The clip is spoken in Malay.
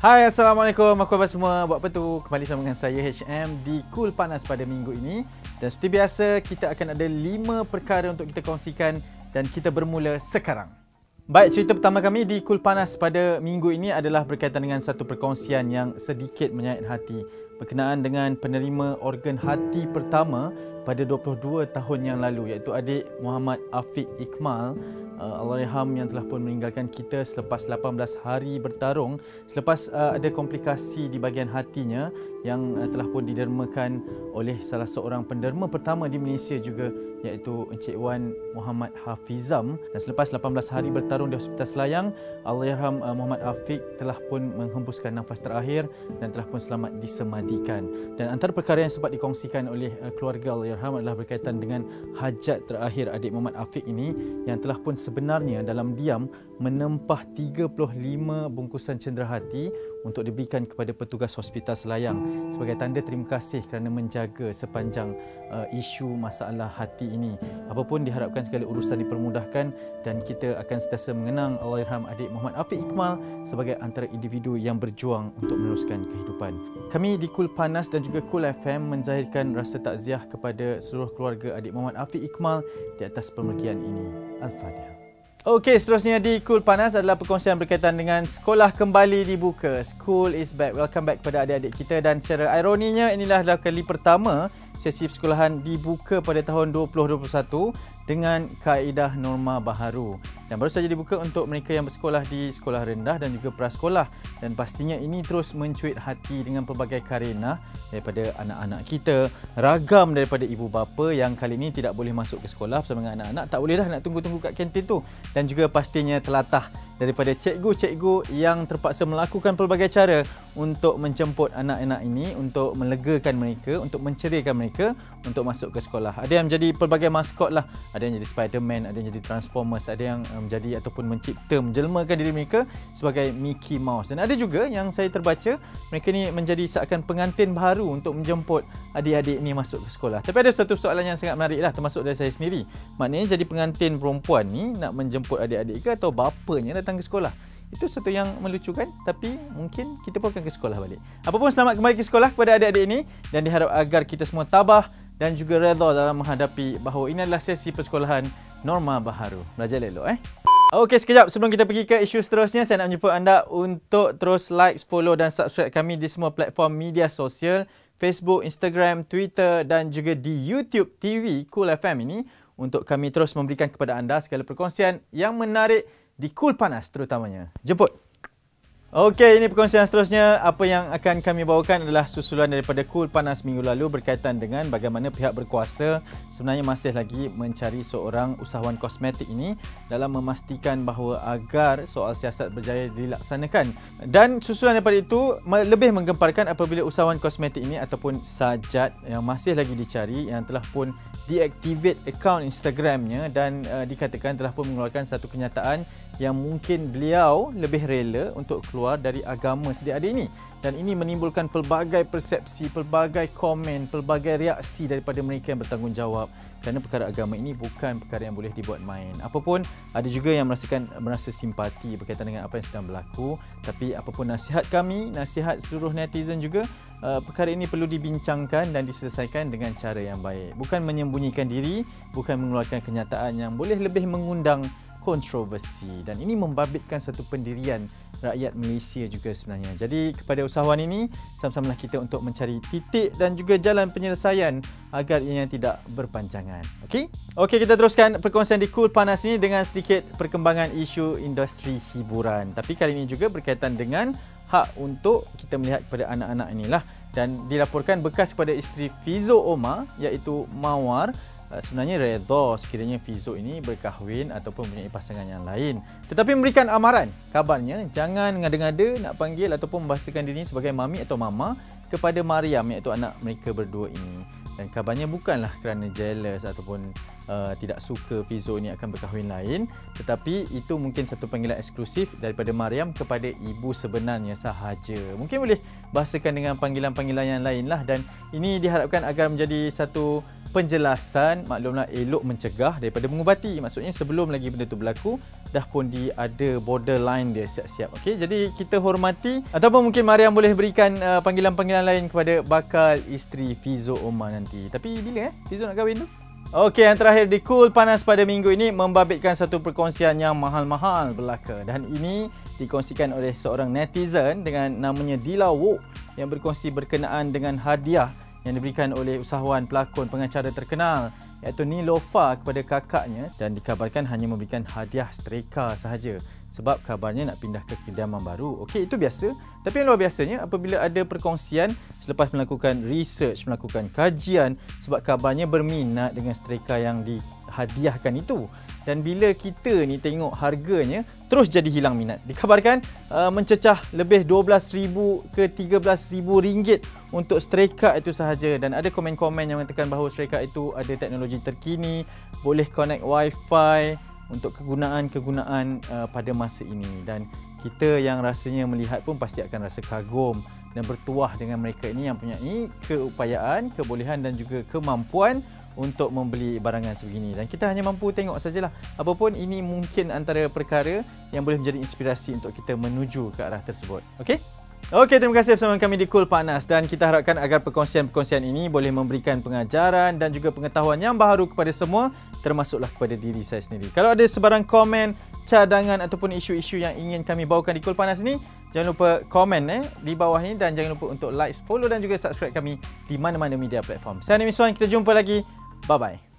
Hai, Assalamualaikum. Apa khabar semua? Buat apa tu? Kembali sama dengan saya HM di Cool Panas pada minggu ini. Dan seperti biasa, kita akan ada 5 perkara untuk kita kongsikan dan kita bermula sekarang. Baik, cerita pertama kami di Cool Panas pada minggu ini adalah berkaitan dengan satu perkongsian yang sedikit menyayat hati berkenaan dengan penerima organ hati pertama pada 22 tahun yang lalu, iaitu adik Muhammad Afiq Ikmal, Allahyarham, yang telah pun meninggalkan kita selepas 18 hari bertarung selepas ada komplikasi di bahagian hatinya yang telah pun didermakan oleh salah seorang penderma pertama di Malaysia juga, iaitu Encik Wan Muhammad Hafizam. Dan selepas 18 hari bertarung di Hospital Selayang, Allahyarham Muhammad Afiq telah pun menghembuskan nafas terakhir dan telah pun selamat disemadikan. Dan antara perkara yang sempat dikongsikan oleh keluarga Allahyarham adalah berkaitan dengan hajat terakhir adik Muhammad Afiq ini, yang telah pun sebenarnya dalam diam menempah 35 bungkusan cenderahati untuk diberikan kepada petugas Hospital Selayang sebagai tanda terima kasih kerana menjaga sepanjang isu masalah hati ini. Apapun, diharapkan segala urusan dipermudahkan dan kita akan sentiasa mengenang Allahyarham adik Muhammad Afiq Ikmal sebagai antara individu yang berjuang untuk meneruskan kehidupan. Kami di Cool Panas dan juga Cool FM menzahirkan rasa takziah kepada seluruh keluarga adik Muhammad Afiq Ikmal di atas pemergian ini. Al-Fatihah. Okey, seterusnya di Cool Panas adalah perkongsian berkaitan dengan sekolah kembali dibuka. School is back. Welcome back kepada adik-adik kita, dan secara ironinya inilah adalah kali pertama sesi persekolahan dibuka pada tahun 2021 dengan kaedah norma baharu. Dan baru saja dibuka untuk mereka yang bersekolah di sekolah rendah dan juga prasekolah. Dan pastinya ini terus mencuit hati dengan pelbagai karenah daripada anak-anak kita. Ragam daripada ibu bapa yang kali ini tidak boleh masuk ke sekolah bersama dengan anak-anak. Tak boleh dah nak tunggu-tunggu kat kantin tu. Dan juga pastinya telatah daripada cikgu-cikgu yang terpaksa melakukan pelbagai cara untuk menjemput anak-anak ini, untuk melegakan mereka, untuk menceriakan mereka untuk masuk ke sekolah. Ada yang menjadi pelbagai maskot lah. Ada yang jadi Spiderman, ada yang jadi Transformers, ada yang menjadi ataupun mencipta, menjelmakan diri mereka sebagai Mickey Mouse. Dan ada juga yang saya terbaca, mereka ni menjadi seakan pengantin baru untuk menjemput adik-adik ni masuk ke sekolah. Tapi ada satu soalan yang sangat menarik lah, termasuk dari saya sendiri. Maknanya jadi pengantin perempuan ni nak menjemput adik-adik ke atau bapanya datang ke sekolah? Itu satu yang melucukan, tapi mungkin kita pun akan ke sekolah balik. Apapun, selamat kembali ke sekolah kepada adik-adik ini, dan diharap agar kita semua tabah dan juga redha dalam menghadapi bahawa ini adalah sesi persekolahan norma baharu. Belajar elok Okey, sekejap sebelum kita pergi ke isu seterusnya, saya nak menjemput anda untuk terus like, follow dan subscribe kami di semua platform media sosial, Facebook, Instagram, Twitter dan juga di YouTube TV Cool FM ini, untuk kami terus memberikan kepada anda segala perkongsian yang menarik di Cool Panas terutamanya. Jemput! Okey, ini perkongsian seterusnya. Apa yang akan kami bawakan adalah susulan daripada Cool Panas minggu lalu berkaitan dengan bagaimana pihak berkuasa sebenarnya masih lagi mencari seorang usahawan kosmetik ini dalam memastikan bahawa agar soal siasat berjaya dilaksanakan. Dan susulan daripada itu lebih menggemparkan apabila usahawan kosmetik ini ataupun Sajat yang masih lagi dicari, yang telah pun deactivate akaun Instagramnya dan dikatakan telah pun mengeluarkan satu kenyataan yang mungkin beliau lebih rela untuk keluar dari agama sedia ada ini. Dan ini menimbulkan pelbagai persepsi, pelbagai komen, pelbagai reaksi daripada mereka yang bertanggungjawab. Kerana perkara agama ini bukan perkara yang boleh dibuat main. Apapun, ada juga yang merasa simpati berkaitan dengan apa yang sedang berlaku. Tapi apapun nasihat kami, nasihat seluruh netizen juga, perkara ini perlu dibincangkan dan diselesaikan dengan cara yang baik. Bukan menyembunyikan diri, bukan mengeluarkan kenyataan yang boleh lebih mengundang kontroversi, dan ini membabitkan satu pendirian rakyat Malaysia juga sebenarnya. Jadi kepada usahawan ini, sama-samalah kita untuk mencari titik dan juga jalan penyelesaian agar ianya tidak berpanjangan. Okey, kita teruskan perkongsian di Cool Panas ini dengan sedikit perkembangan isu industri hiburan. Tapi kali ini juga berkaitan dengan hak untuk kita melihat kepada anak-anak inilah. Dan dilaporkan bekas kepada isteri Fizo Omar, iaitu Mawar, sebenarnya redha sekiranya Fizo ini berkahwin ataupun mempunyai pasangan yang lain. Tetapi memberikan amaran, kabarnya jangan ngada-ngada nak panggil ataupun membahasakan diri sebagai mami atau mama kepada Mariam, iaitu anak mereka berdua ini. Dan kabarnya bukanlah kerana jealous ataupun tidak suka Fizo ini akan berkahwin lain, tetapi itu mungkin satu panggilan eksklusif daripada Mariam kepada ibu sebenarnya sahaja. Mungkin boleh bahasakan dengan panggilan-panggilan yang lain lah, dan ini diharapkan agar menjadi satu penjelasan, maklumlah elok mencegah daripada mengubati. Maksudnya sebelum lagi benda tu berlaku, dah pun ada borderline dia siap-siap. Okey, jadi kita hormati ataupun mungkin Mariam boleh berikan panggilan-panggilan lain kepada bakal isteri Fizo Omar nanti. Tapi bila Fizo nak kahwin tu? Okey, yang terakhir di Cool Panas pada minggu ini membabitkan satu perkongsian yang mahal-mahal belaka, dan ini dikongsikan oleh seorang netizen dengan namanya Dila Wo yang berkongsi berkenaan dengan hadiah yang diberikan oleh usahawan pelakon pengacara terkenal iaitu Nilofa kepada kakaknya, dan dikabarkan hanya memberikan hadiah setrika sahaja sebab kabarnya nak pindah ke kediaman baru. Okey, itu biasa. Tapi yang luar biasanya apabila ada perkongsian selepas melakukan research, melakukan kajian, sebab kabarnya berminat dengan setrika yang dihadiahkan itu. Dan bila kita ni tengok harganya, terus jadi hilang minat. Dikabarkan mencecah lebih RM12,000 ke RM13,000 untuk setrika itu sahaja. Dan ada komen-komen yang mengatakan bahawa setrika itu ada teknologi terkini, boleh connect wifi untuk kegunaan-kegunaan pada masa ini. Dan kita yang rasanya melihat pun pasti akan rasa kagum dan bertuah dengan mereka ini yang mempunyai keupayaan, kebolehan dan juga kemampuan untuk membeli barangan sebegini. Dan kita hanya mampu tengok sajalah. Apapun ini mungkin antara perkara yang boleh menjadi inspirasi untuk kita menuju ke arah tersebut. Okey? Okey, terima kasih bersama kami di Cool Panas, dan kita harapkan agar perkongsian-perkongsian ini boleh memberikan pengajaran dan juga pengetahuan yang baharu kepada semua, termasuklah kepada diri saya sendiri. Kalau ada sebarang komen, cadangan ataupun isu-isu yang ingin kami bawakan di Cool Panas ini, jangan lupa komen di bawah ini, dan jangan lupa untuk like, follow dan juga subscribe kami di mana-mana media platform. Saya Miswan, kita jumpa lagi. Bye-bye.